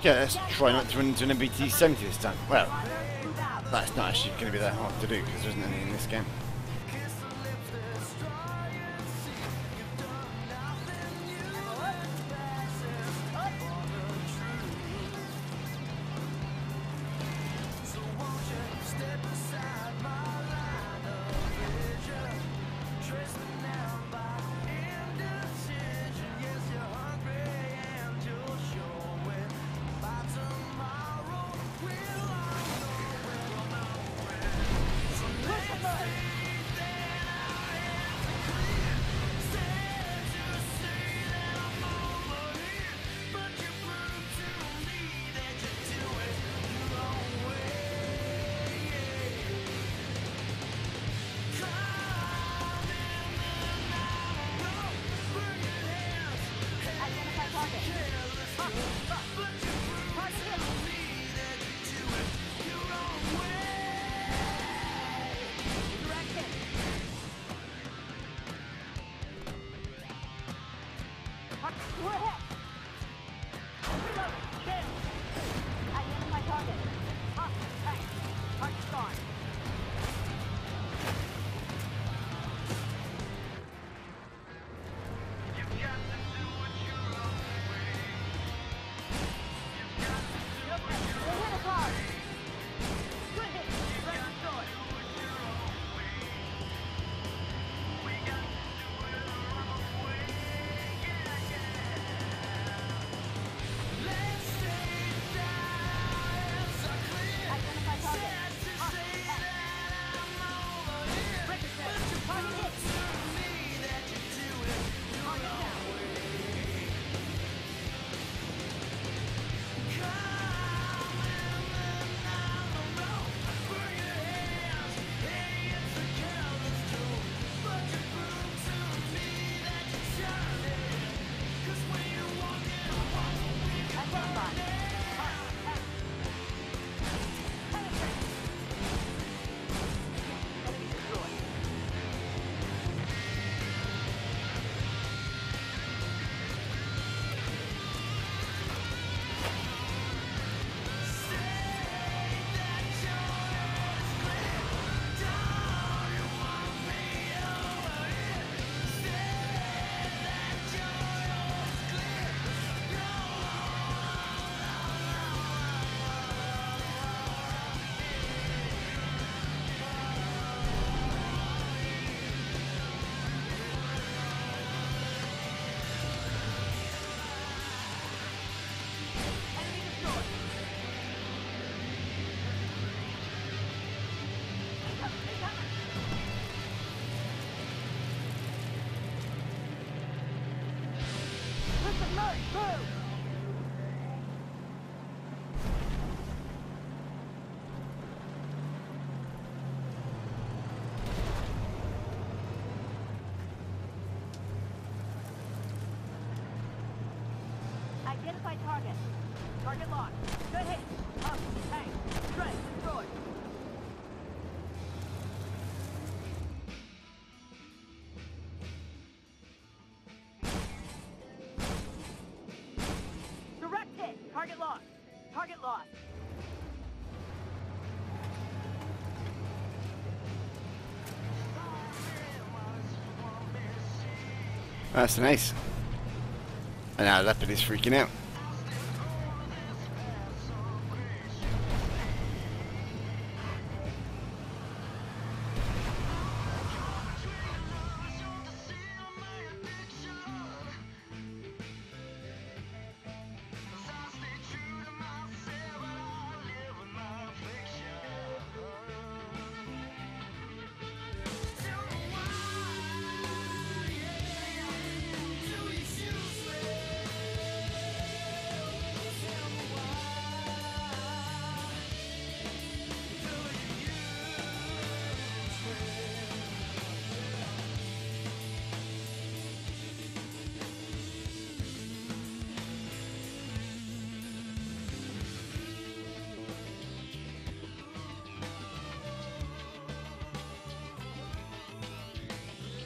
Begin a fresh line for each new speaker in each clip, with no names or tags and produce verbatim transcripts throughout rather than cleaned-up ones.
Okay, let's try not to run into an M B T seventy this time. Well, that's not actually going to be that hard to do because there isn't any in this game.
Identify target. Target locked. Good hit. Up. Tank. Straight. Destroyed. Direct hit. Target locked. Target lost.
That's nice. And now Leopard is freaking out.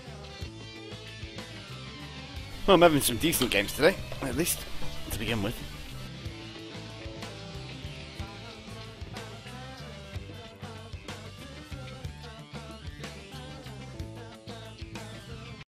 Well, I'm having some decent games today, at least, to begin with.